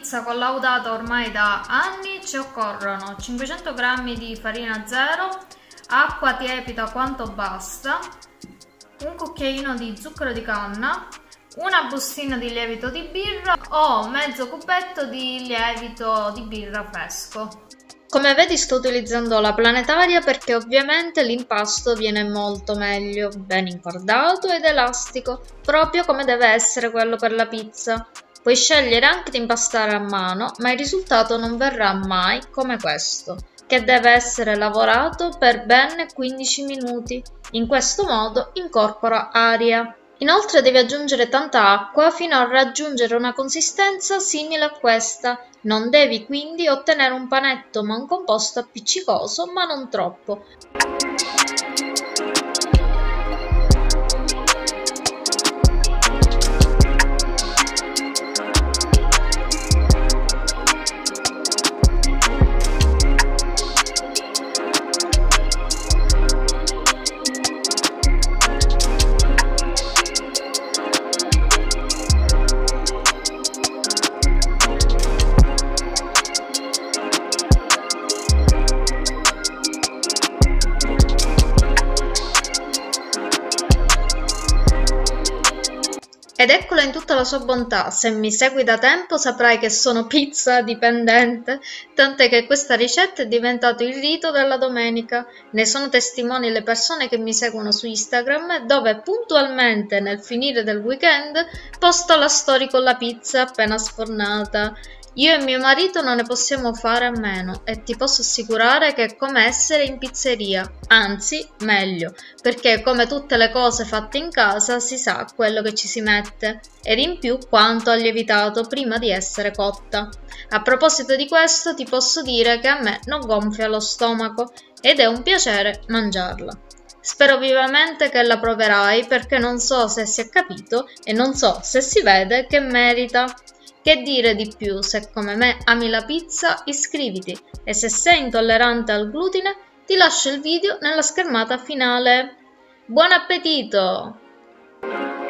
pizza collaudata ormai da anni ci occorrono 500 g di farina zero, acqua tiepida quanto basta, un cucchiaino di zucchero di canna, una bustina di lievito di birra o mezzo cubetto di lievito di birra fresco. Come vedi sto utilizzando la planetaria perché ovviamente l'impasto viene molto meglio, ben incordato ed elastico, proprio come deve essere quello per la pizza. Puoi scegliere anche di impastare a mano, ma il risultato non verrà mai come questo, che deve essere lavorato per ben 15 minuti. In questo modo incorpora aria. Inoltre devi aggiungere tanta acqua fino a raggiungere una consistenza simile a questa. Non devi quindi ottenere un panetto ma un composto appiccicoso, ma non troppo. Ed eccola in tutta la sua bontà. Se mi segui da tempo saprai che sono pizza dipendente, tant'è che questa ricetta è diventato il rito della domenica. Ne sono testimoni le persone che mi seguono su Instagram, dove puntualmente nel finire del weekend posto la story con la pizza appena sfornata. Io e mio marito non ne possiamo fare a meno e ti posso assicurare che è come essere in pizzeria, anzi meglio, perché come tutte le cose fatte in casa si sa quello che ci si mette ed in più quanto ha lievitato prima di essere cotta. A proposito di questo ti posso dire che a me non gonfia lo stomaco ed è un piacere mangiarla. Spero vivamente che la proverai perché non so se si è capito e non so se si vede che merita. Che dire di più, se come me ami la pizza, iscriviti e se sei intollerante al glutine ti lascio il video nella schermata finale. Buon appetito!